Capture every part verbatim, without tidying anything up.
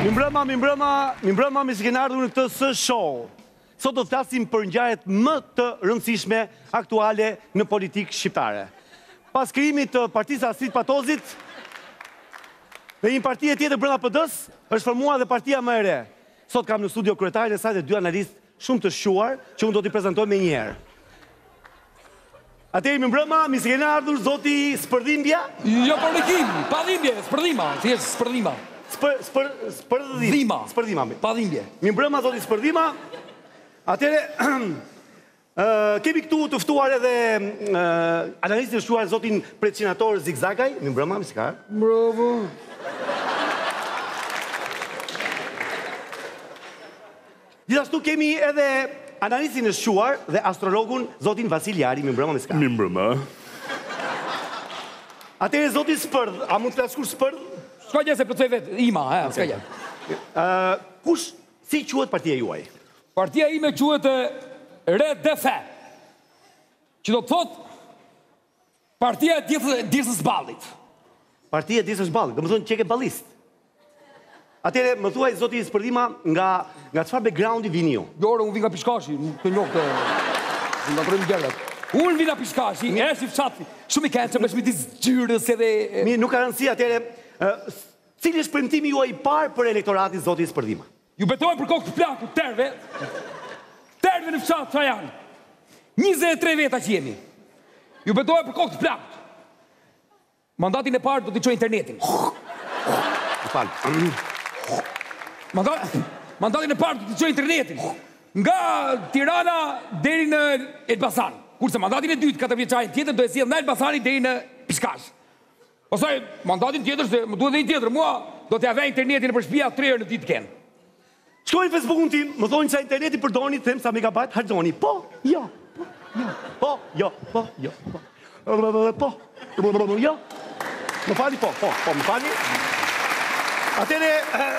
Mi mbrëma, mi mbrëma, mi mbrëma mi si kena ardhur në këtë së show. Sot do të flasim për ngjarjet më të rëndësishme aktuale në politikë shqiptare. Pas krijimit të Partisë Arsit Patozit, dhe një parti tjetër brenda P D-s, është formuar dhe partia më e re. Sot kam në studio kryetarin e saj dhe dy analistë shumë të shquar, që unë do t'i prezantoj me njëherë. Atëherë mi mbrëma, mi si kena ardhur zoti Spërdhimbja? Jo për lëkim, pa dhimbje, spërdhima, thjesht spërdhima. Spërdhima. Spërdhima. Pa dhimbje. Mi mbrëma zoti Spërdhima. Atëherë, kemi këtu të ftuar edhe analistin e shquar zotin Preçinator Zigzagaj. Mi mbrëma, mi si ka? Bravo. Gjithashtu kemi edhe analistin e shquar dhe astrologun zotin Vasil Jari. Mi mbrëma, mi si ka? Mi mbrëma. Atëherë zoti Spërdh, a mund të flaskur Spërdh? Ska gjë se plëcoj vetë, ima, e, ska gjë. Kush, si quhet partia juaj? Partia ime quhet Re D F, që do të thot partia e Diesës Ballit. Partia e Diesës Ballit, do më thonë qeke ballist. Atëre, më thuaj, zoti Spërdhima, nga nga çfarë backgroundi vini ju? Jore, unë vi nga Pishkashi, nuk të njohë të... nga të rëmë gjerët. Unë vi nga Pishkashi, e është i fshati, shumë i kenë që më shmitis gjyrës edhe... Mi, nuk ka rëndësi, atëre, cili është premtimi juaj i parë për elektoratin zoti Spërdhima? Ju betojnë për kokë të plaku, terve, terve në fshatë që janë, njëzet e tre veta që jemi. Ju betojnë për kokë të plaku. Mandatin e parë do t'i qoj internetin. Mandatin e parë do t'i qoj internetin. Nga Tirana deri në Elbasan. Kurse mandatin e dytë, katër vjeçarin tjetër, do e sjell nga Elbasani deri në Pishkash. Pastaj, mandatin tjetër, se më duhet dhe një tjetër, mua do t'ja vej internetin në përshpia tre herë në ditë kenë. Shkoj në Facebookun tim, më thonë që interneti përdoni, them sa megabajt harxoni. Po, jo, po, jo, po, jo, po, po, jo. Më fali, po, po, po, më fali. Atëre,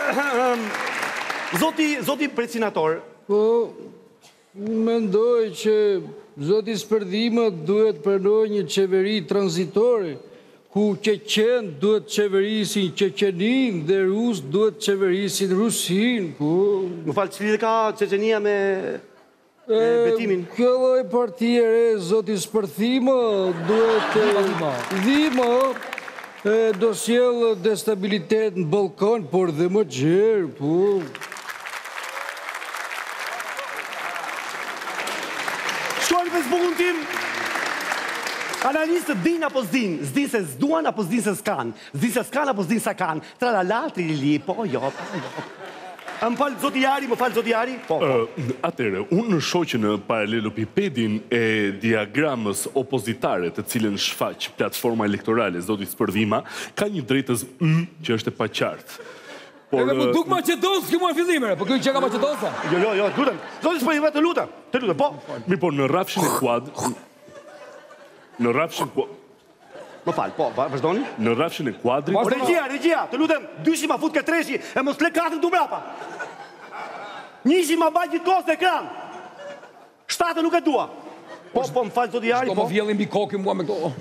zoti, zoti Preçinator. Po, mendoj që zoti Spërdhima duhet pranoj një qeveri tranzitore, ku Qeqen duhet qeverisin Qeqenin dhe Rus duhet qeverisin Rusin, ku... Më falë, që lidhe ka Qeqenia me betimin? Kjo lloj partie e re, zoti Spërdhima, duhet... Dhima, do sjellë destabilitet në Ballkan, por dhe më gjerë, po... Shkoj në Facebookun tim, analistët din apo s'din, s'din se s'duan apo s'din se s'kan, s'din se s'kan apo s'din se s'kan, tralala, trilili, po, jo, po, jo. Më falë, zoti Jari, më falë, zoti Jari? Po, po. Atere, unë në shoqë në paralelopipedin e diagramës opozitare të cilën shfaq platforma elektorale, zoti Spërdhima, ka një drejtës m që është e paqartë. Edhe më duk Maqedonës s'ki mua fillimere, po kjo që ka Maqedonësa? Jo, jo, jo, lutem, zoti Spërdhima, të lutem, të lutem, po. Mi, po, në rafshin e kuadrë, Në rafshin... Më falë, po, vazhdoni? Në rafshin e kuadrit... O, regjia, regjia, të lutem, dyshi ma fut këtë treshi, e mos le katër të mbrapa. Njëshi ma baj gjithë kohës në ekran. Shtatë nuk e dua. Po, po, më falë, zoti Jari, po. Shko më vjellin bi kokë mua me këto...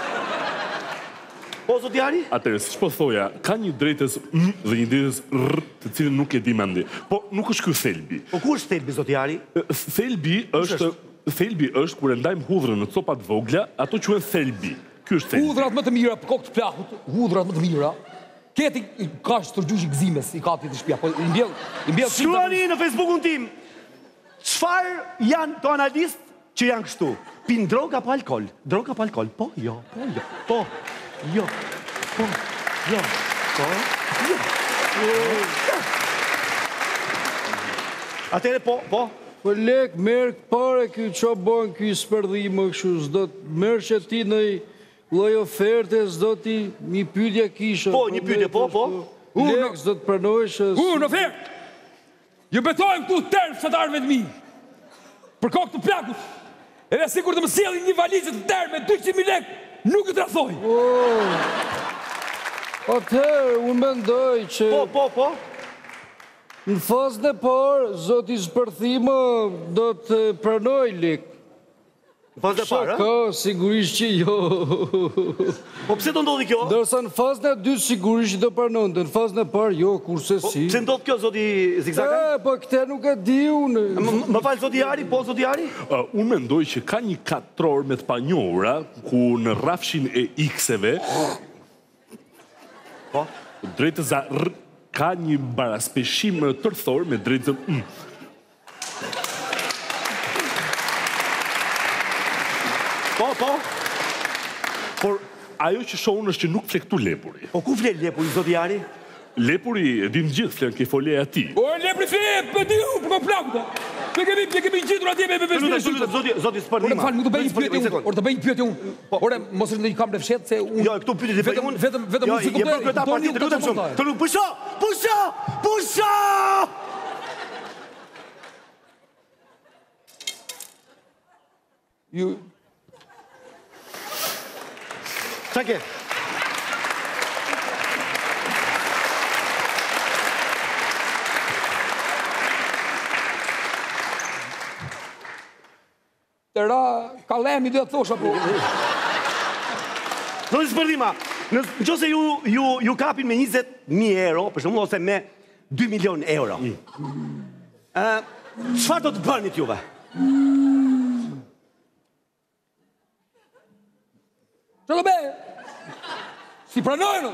Po, zoti Jari? Atere, si shpo thoja, ka një drejtës m dhe një drejtës r të cilën nuk e di me ndi. Po, nuk është kjo thelbi. Po, ku është thelbi, zoti Jari? Thelbi është... Thelbi është kur e ndajmë hudhrën në copat vogla, ato quhen thelbi. Ky është thelbi. Hudhrat më të mira, për kokë të plakut, hudhrat më të mira. Keti ka stërgjush i gëzimes, i kapti të shtëpia, po i mbjell, i mbjell... Shkruani në Facebookun tim, çfarë janë të analistë që janë kështu? Pin drogë apo alkool? Drogë apo alkool? Po, jo, po, jo, po, jo, po, jo, po, jo. Atëre, po, po. Po lek, merë pare kjo që bën kjo Spërdhima kështu, s'do të merë që ti në loj oferte, s'do ti një pyetja kisha. Po, një pyetje, po, po. Lek, s'do të pranojsh... Unë, ofertë! Ju betojmë këtu tërë fshatarëve të mi. Për kokë të plakut. Edhe sikur të më sjellin një valizë të tërë me dyqind mijë lekë, nuk e trasoj. Atëherë, unë mendoj që... Po, po, po. Në fazën e parë, zoti Spërdhima do të pranoj lek. Në fazën e parë, Shaka, sigurisht që jo. po pse do ndodhi kjo? Dërsa në fazën e dytë sigurisht do pranonte, në fazën e parë jo, kurse Po, si. pse ndodh kjo, zoti Zigzaka? E, po këte nuk e di unë. M- Më falë, zoti Ari, po, zoti Ari? Uh, unë mendoj që ka një katror me të panjohura, ku në rrafshin e X-eve, Po, drejtës a R ka një baraspeshim tërthor me drejtën M. po, po. Por ajo që shohun është që nuk flektu lepuri. Po ku flet lepuri, zoti Ari? Lepuri e din gjithë flen ke folje ati. O, lepri flet, për di u, për plakut. Ne kemi, ne kemi gjitur atje me me Lutem, me lutem, zoti, zoti Ore, Spërdima. fal, nuk të bëj një Zoti pyetje Spërdima, unë. Ore, të bëj një pyetje unë. Ore, mos është në një kamp në fshet se unë. Jo, këtu pyetje të bëj Vetëm- unë. vetëm- vetëm jo, unë si je kuptoj, bërë këta kuptoj partitë, unë lutem këtë shumë. komentar. Të nuk pusho! Pusho! Pusho! Ju Qa ke? të ra kalemi do të thosha po. Zoti Spërdima, në qëse ju, ju, ju kapin me njëzet mijë euro, për shumë, ose me dy milion euro. Ë, çfarë do të bënit juve? Ço do bëj? Si pranojnë?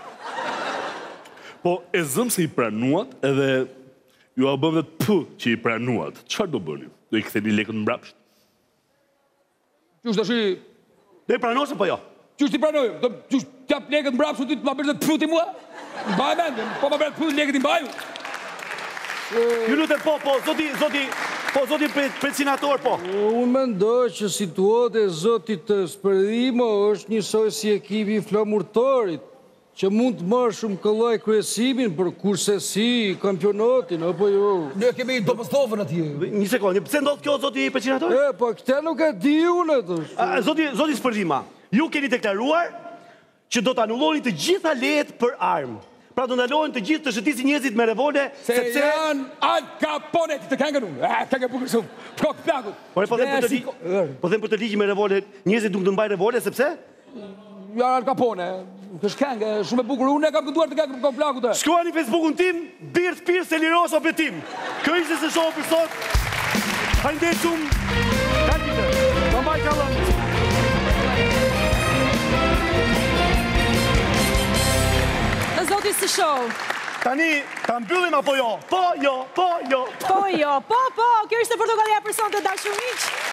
Po e zëm se i pranuat edhe ju a bëm dhe të p që i pranuat. Çfarë do bëni? Do i ktheni lekët mbrapsht? Qysh tash i Do i pranosh apo jo? Qysh ti pranoj? Do qysh t'jap lekët mbrapsht ti të ma bësh të pruti mua? Mbaj mend, po ma bëj të pruti lekët i mbaj. Ju lutem, po, po, zoti, zoti, po, zoti pre, predsinator, po. Unë mendoj që situata e zotit Spërdima është njësoj si ekipi i flamurtorit, që mund të marrë shumë këllaj kryesimin, për kurse si kampionatin, apo jo. Ne kemi domosdoshmën atje. Një sekondë, pse ndodh kjo, zoti predsinator? E, po këte nuk e di unë atë. A, Zoti, zoti Spërdima, ju keni deklaruar që do të anulloni të gjitha lejet për armë. Pra do ndalohen të gjithë të shëtisin njerëzit me revole, Se sepse... janë Al Capone të kanë unë. Ah, kanë bukur shumë. Shkok plakut. Por po them për të ligj, po them për të ligj me revole, njerëzit nuk do të mbajnë revole sepse Ja Al Capone. Kësh këngë shumë e bukur. Unë e kam kënduar të këngë shkok plakut. shkruani në Facebookun tim, Birt Pir se lirosh obetim. Kjo ishte se shoh për sot. Faleminderit shumë. Kalite. Do mbaj kallën. Zoti së show. Tani, ta mbyllim apo jo? Po, jo, po, jo. Po jo, po, po, kjo ishte portokallia për sonte dashur miq.